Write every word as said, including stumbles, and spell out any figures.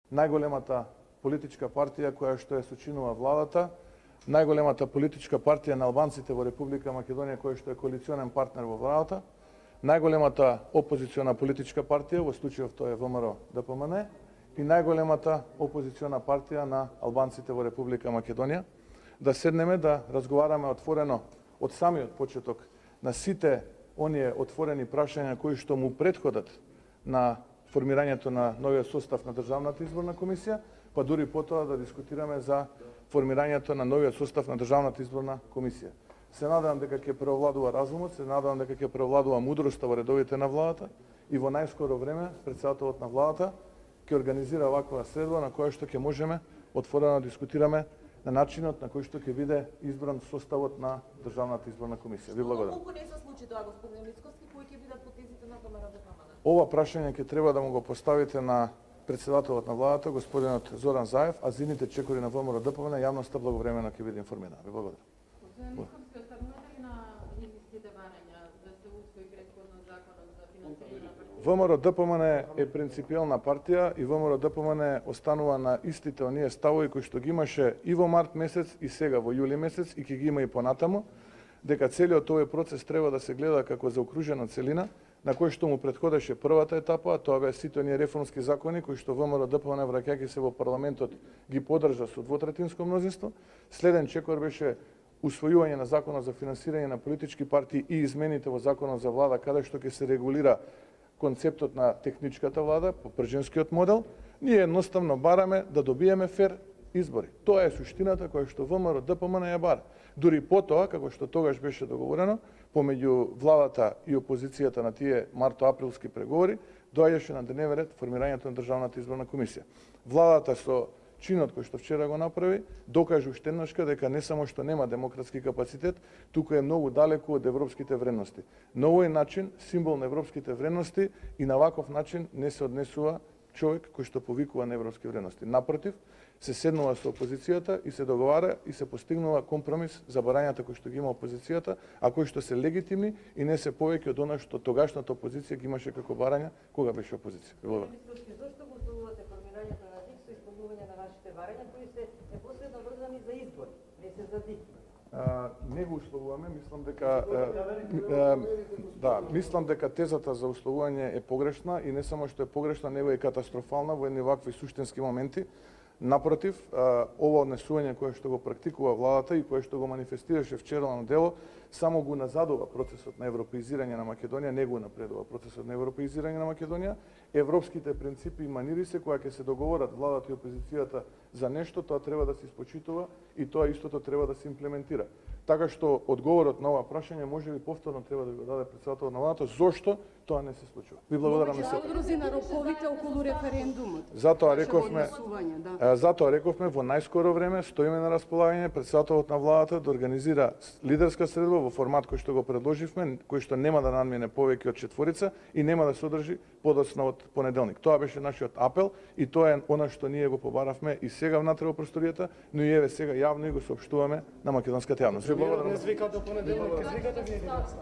најголемата политичка партија која што ја сочинува владата, најголемата политичка партија на албанците во Република Македонија која што е коалиционен партнер во владата, најголемата опозициона политичка партија, во случајов тоа е ВМРО Д П М Н, и најголемата опозициона партија на албанците во Република Македонија, да седнеме да разговараме отворено од самиот почеток на сите оние отворени прашања кои што му претходат на формирањето на новиот состав на Државната изборна комисија, па дури потоа да дискутираме за формирањето на новиот состав на Државната изборна комисија. Се надевам дека ќе преовладува разумот, се надевам дека ќе преовладува мудроста во редовите на владата и во најскоро време претседателот на владата ќе организира ваква средба на која што ќе можеме отворено да дискутираме на начинот на кој што ќе биде избран составот на Државната изборна комисија. Ви благодарам. Колку не се случи тоа, господин Мицковски, кои ќе бидат потезите на ВМРО Д П М Н? Ова прашање ќе треба да му го поставите на претседателот на владата, господинот Зоран Заев, а зините чекори на ВМРО Д П М Н јавноста благовремено ќе биде информирана. Ви благодарам. Господин Мицковски, останувате ли на нивните барања да се усвои претходно законот за финансирање на партија? ВМРО Д П М Н е принципиелна партија и ВМРО Д П М Н останува на истите оние ставови кои што ги имаше и во март месец и сега во јули месец и ќе ги има и понатаму, дека целиот овој процес треба да се гледа како заокружена целина, на кој што му претходеше првата етапа, а тоа беа сите оние реформски закони кои што ВМРО Д П М Н враќајќи се во парламентот ги поддржа со двотретинско мнозинство. Следен чекор беше усвојување на законот за финансирање на политички партии и измените во законот за влада, каде што ќе се регулира концептот на техничката влада по прженскиот модел. Ние едноставно бараме да добиеме фер избори. Тоа е суштината која што ВМРО Д П М Н ја бара. Дури потоа, како што тогаш беше договорено, помеѓу владата и опозицијата на тие марто-априлски преговори, доаѓаше на дневен ред формирањето на Државната изборна комисија. Владата со чинот кој што вчера го направи, докажа уште еднашка дека не само што нема демократски капацитет, туку е многу далеку од европските вредности. На овој начин, символ на европските вредности и на ваков начин не се однесува човек кој што повикува на европски вредности. Напротив, се седнува со опозицијата и се договара и се постигнува компромис за барањата кои што ги има опозицијата, а кои што се легитимни и не се повеќе од она што тогашната опозиција ги имаше како барања кога беше опозиција. Зошто гласувате формирањето на ДИК со исполнување на вашите барања кои се непосредно врзани за избори, не се за ДИК? А, не го условуваме, мислам дека а, а, да, мислам дека тезата за условување е погрешна и не само што е погрешна, него е катастрофална во едни вакви суштински моменти. Напротив, ова однесување кое што го практикува владата и кое што го манифестираше вчера на дело, само го назадува процесот на европеизирање на Македонија, не го напредува процесот на европеизирање на Македонија. Европските принципи и манири се која ќе се договорат владата и опозицијата за нешто, тоа треба да се испочитува и тоа истото треба да се имплементира. Така што одговорот на ова прашање може би повторно треба да го даде претседателот на владата, зошто тоа не се случува. Ви благодарам на сето. Одрози на роковите околу референдумот. Затоа рековме, да. затоа рековме во најскоро време стоиме на располагање претседателот на владата да организира лидерска средба во формат кој што го предложивме, кој што нема да надмине повеќе од четворица и нема да се одржи подоцна од понеделник. Тоа беше нашиот апел и тоа е она што ние го побаравме и сега внатре во просторијата, но и еве сега јавно и го соопштуваме на македонската јавност. Ви благодарам.